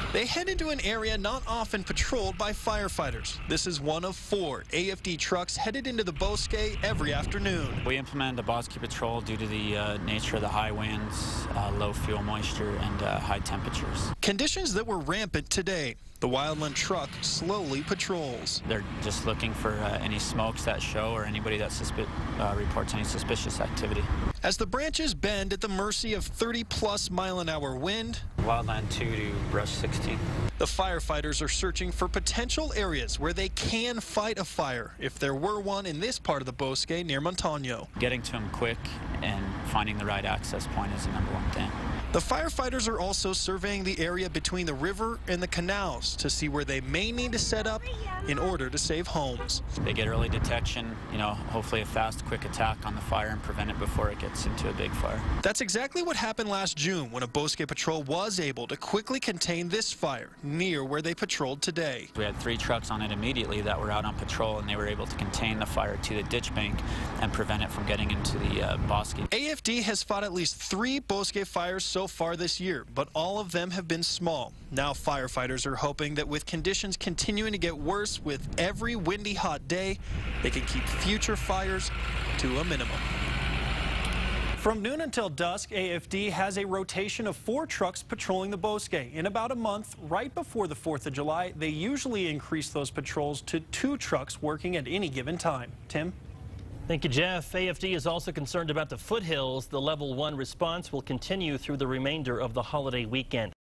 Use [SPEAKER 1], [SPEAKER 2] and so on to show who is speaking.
[SPEAKER 1] They head into an area not often patrolled by firefighters. This is one of 4 AFD trucks headed into the Bosque every afternoon.
[SPEAKER 2] We implemented the Bosque Patrol due to the nature of the high winds, low fuel moisture, and high temperatures.
[SPEAKER 1] Conditions that were rampant today. The Wildland truck slowly patrols.
[SPEAKER 2] They're just looking for any smokes that show or anybody that reports any suspicious activity.
[SPEAKER 1] As the branches bend at the mercy of 30-plus mile-an-hour wind,
[SPEAKER 2] Wildland 2 to Brush 16.
[SPEAKER 1] The firefighters are searching for potential areas where they can fight a fire, if there were one in this part of the Bosque near Montano.
[SPEAKER 2] Getting to them quick and finding the right access point is the #1 thing.
[SPEAKER 1] The firefighters are also surveying the area between the river and the canals to see where they may need to set up in order to save homes.
[SPEAKER 2] They get early detection, hopefully a fast, quick attack on the fire and prevent it before it gets into a big fire.
[SPEAKER 1] That's exactly what happened last June when a Bosque patrol was able to quickly contain this fire near where they patrolled today.
[SPEAKER 2] We had 3 trucks on it immediately that were out on patrol, and they were able to contain the fire to the ditch bank and prevent it from getting into the Bosque.
[SPEAKER 1] AFD has fought at least 3 Bosque fires so far this year, but all of them have been small. Now firefighters are hoping that with conditions continuing to get worse with every windy hot day, they can keep future fires to a minimum. From noon until dusk, AFD has a rotation of 4 trucks patrolling the Bosque. In about a month, right before the 4th of July, they usually increase those patrols to 2 trucks working at any given time. Tim?
[SPEAKER 3] Thank you, Jeff. AFD is also concerned about the foothills. The level 1 response will continue through the remainder of the holiday weekend.